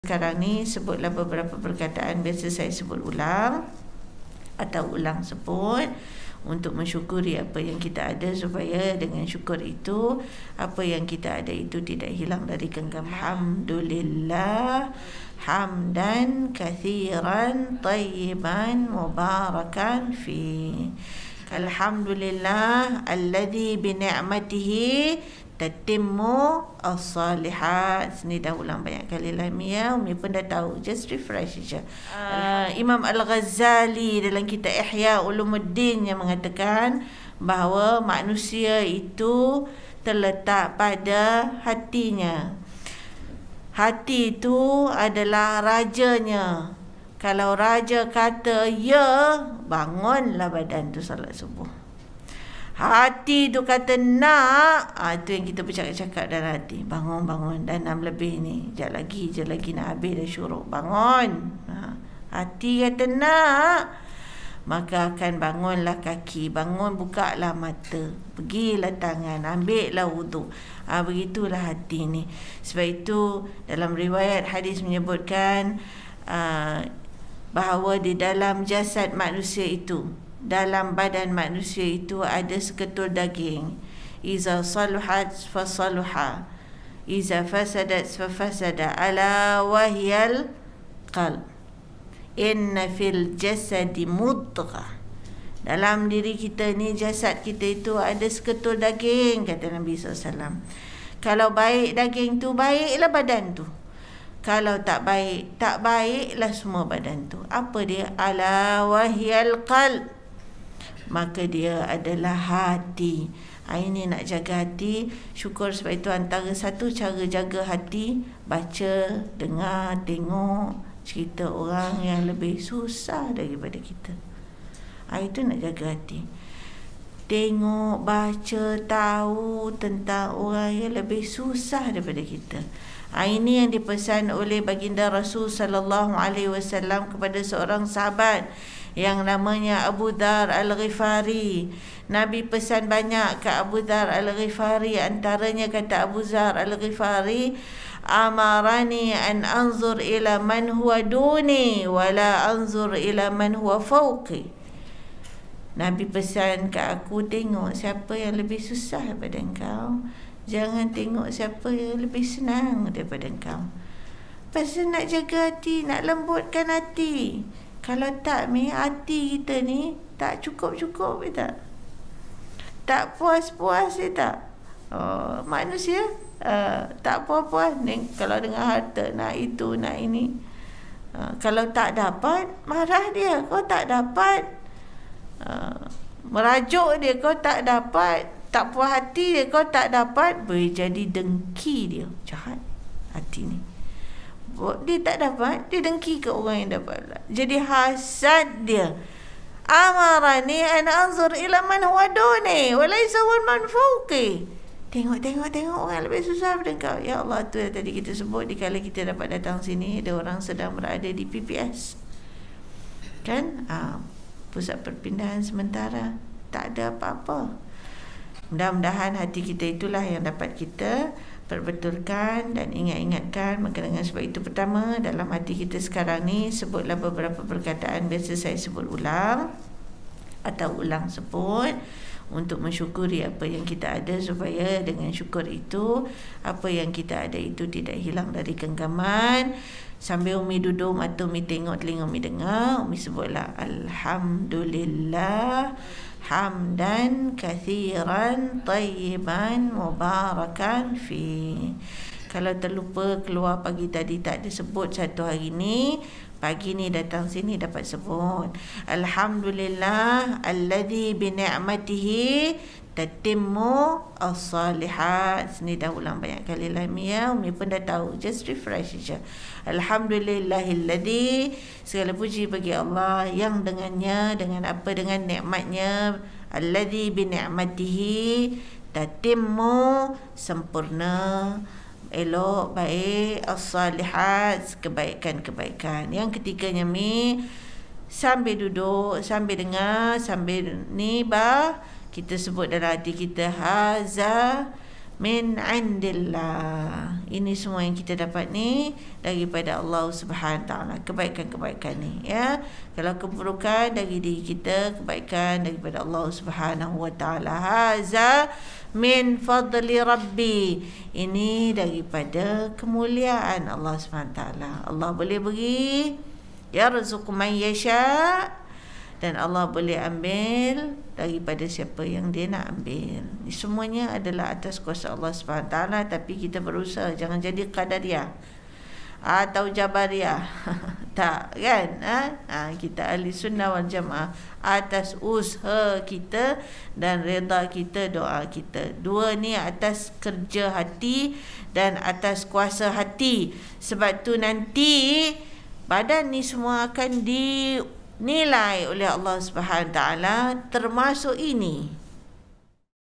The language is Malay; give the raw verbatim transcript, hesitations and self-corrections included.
Sekarang ni sebutlah beberapa perkataan biasa saya sebut ulang atau ulang sebut untuk mensyukuri apa yang kita ada, supaya dengan syukur itu apa yang kita ada itu tidak hilang dari genggaman. Alhamdulillah hamdan kathiran tayyiban mubarakan fi. Alhamdulillah alladhi bi ni'matihi tatimmu as-salihat. Sini dah ulang banyak kali lah Umi ya. Umi pun dah tahu. Just refresh saja. Uh, Imam Al-Ghazali dalam kitab Ihya Ulumuddin yang mengatakan bahawa manusia itu terletak pada hatinya. Hati itu adalah rajanya. Kalau raja kata ya, bangunlah badan tu salat subuh. Hati tu kata nak, ah, tu yang kita bercakap-cakap dalam hati. Bangun, bangun. Dah enam lebih ni. Sekejap lagi, sekejap lagi nak habis dah syuruk. Bangun. Ha. Hati kata nak, maka akan bangunlah kaki. Bangun, bukalah mata. Pergilah tangan. Ambillah wuduk. Ha, begitulah hati ni. Sebab itu dalam riwayat hadis menyebutkan uh, bahawa di dalam jasad manusia itu, dalam badan manusia itu ada seketul daging. Iza saluhat fasaluha, iza fasadat fafasada, ala wahyal qalb. Inna fil jasadi mudghah. Dalam diri kita ni, jasad kita itu ada seketul daging, kata Nabi sallallahu alaihi wasallam. Kalau baik daging tu, baiklah badan tu. Kalau tak baik, tak baiklah semua badan tu. Apa dia? Ala wahyal qalb. Maka dia adalah hati. Ha, ini nak jaga hati. Syukur sebab itu antara satu cara jaga hati, baca, dengar, tengok cerita orang yang lebih susah daripada kita. Ha, itu nak jaga hati. Tengok, baca, tahu tentang orang yang lebih susah daripada kita. Ha, ini yang dipesan oleh baginda Rasul sallallahu alaihi wasallam kepada seorang sahabat yang namanya Abu Dhar Al-Ghifari. Nabi pesan banyak ke Abu Dhar Al-Ghifari. Antaranya kata Abu Dhar Al-Ghifari, amarani an anzur ila man huwa duni wala anzur ila man huwa fawqi. Nabi pesan ke aku, tengok siapa yang lebih susah daripada engkau, jangan tengok siapa yang lebih senang daripada engkau. Pasal nak jaga hati, nak lembutkan hati. Kalau tak ni, hati kita ni tak cukup-cukup ke tak? Tak puas-puas ke tak? Oh, manusia uh, tak puas-puas ni. Kalau dengan harta, nak itu, nak ini. Uh, kalau tak dapat, marah dia. Kau tak dapat. Uh, merajuk dia, kau tak dapat. Tak puas hati dia, kau tak dapat. Boleh jadi dengki dia. Jahat hati ni. Dia tak dapat, dia dengki ke orang yang dapat. Jadi hasad dia. Amarani an anzur ila man huwa duni wa laysa man fawqi. Tengok, tengok, tengok orang lebih susah daripada kau. Ya Allah, tu yang tadi kita sebut. Dikala kita dapat datang sini, ada orang sedang berada di P P S. Kan? Ha, pusat perpindahan sementara. Tak ada apa-apa. Mudah-mudahan hati kita itulah yang dapat kita perbetulkan dan ingat-ingatkan. Maka dengan sebab itu, pertama, dalam hati kita sekarang ni sebutlah beberapa perkataan biasa saya sebut ulang atau ulang sebut untuk mensyukuri apa yang kita ada, supaya dengan syukur itu apa yang kita ada itu tidak hilang dari genggaman. Sambil Umi duduk, mata Umi tengok, telinga Umi dengar, Umi sebutlah Alhamdulillah hamdan kathiran tayyiban mubarakan fi. Kalau terlupa keluar pagi tadi tak ada sebut satu hari ni, pagi ni datang sini dapat sebut Alhamdulillah alladhi bi ni'matihi tatimmu as-salihat. Sini dah ulang banyak kali lah Umi ya. Umi pun dah tahu. Just refresh saja. Alhamdulillahilladzi, segala puji bagi Allah yang dengannya, dengan apa, dengan nikmatnya, alladzi bi ni'matihi tatimmu, sempurna, elok, baik, as-salihat, kebaikan-kebaikan. Yang ketiganya Mi, sambil duduk, sambil dengar, sambil ni bah, kita sebut dalam hati kita, haza min indillah. Ini semua yang kita dapat ni daripada Allah Subhanahu taala, kebaikan-kebaikan ni, ya. Kalau keburukan dari diri kita, kebaikan daripada Allah Subhanahu wa taala. Haza min fadli rabbi. Ini daripada kemuliaan Allah Subhanahu taala. Allah boleh beri, yarzuqu man yasha, dan Allah boleh ambil daripada siapa yang dia nak ambil. Ini semuanya adalah atas kuasa Allah Subhanahu taala, tapi kita berusaha jangan jadi qadariyah atau jabariyah. Tak, kan? Ha? Ha, kita ahli sunnah wal jamaah atas usaha kita dan redha kita, doa kita. Dua ni atas kerja hati dan atas kuasa hati. Sebab tu nanti badan ni semua akan di nilai oleh Allah Subhanahu taala, termasuk ini.